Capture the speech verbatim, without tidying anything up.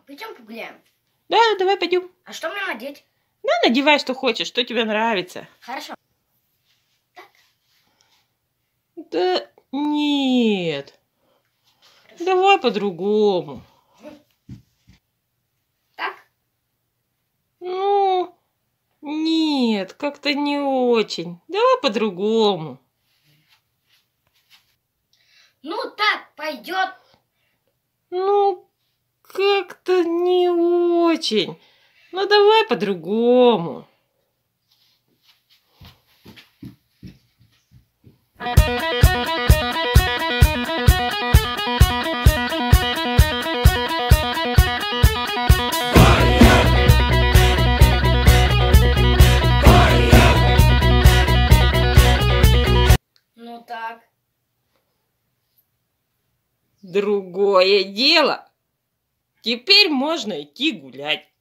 пойдем погуляем. Да, давай пойдем. А что мне надеть? Да, надевай, что хочешь, что тебе нравится. Хорошо. Так. Да нет. Хорошо. Давай по-другому. Так? Ну, нет, как-то не очень. Давай по-другому. Ну так пойдет. Ну, как-то не очень. Ну, давай по-другому. Ну так. Другое дело. Теперь можно идти гулять.